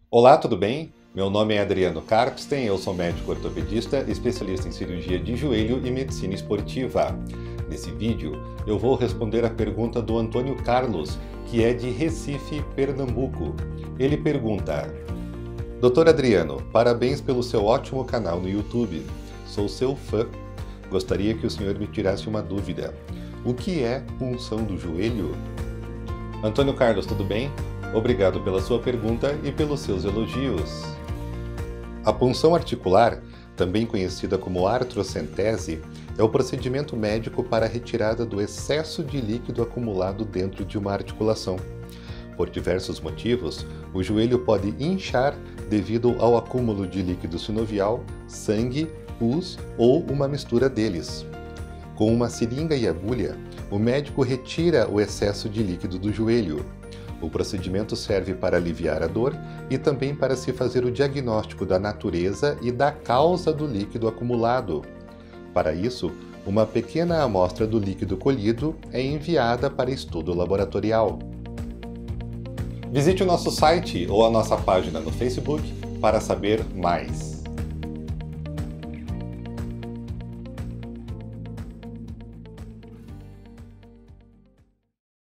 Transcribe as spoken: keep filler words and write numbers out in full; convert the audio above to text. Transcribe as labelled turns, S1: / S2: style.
S1: Olá, tudo bem? Meu nome é Adriano Karpsten, eu sou médico ortopedista, especialista em cirurgia de joelho e medicina esportiva. Nesse vídeo, eu vou responder a pergunta do Antônio Carlos, que é de Recife, Pernambuco. Ele pergunta: doutor Adriano, parabéns pelo seu ótimo canal no YouTube. Sou seu fã. Gostaria que o senhor me tirasse uma dúvida. O que é punção do joelho? Antônio Carlos, tudo bem? Obrigado pela sua pergunta e pelos seus elogios. A punção articular, também conhecida como artrocentese, é o procedimento médico para a retirada do excesso de líquido acumulado dentro de uma articulação. Por diversos motivos, o joelho pode inchar devido ao acúmulo de líquido sinovial, sangue, pus ou uma mistura deles. Com uma seringa e agulha, o médico retira o excesso de líquido do joelho. O procedimento serve para aliviar a dor e também para se fazer o diagnóstico da natureza e da causa do líquido acumulado. Para isso, uma pequena amostra do líquido colhido é enviada para estudo laboratorial. Visite o nosso site ou a nossa página no Facebook para saber mais.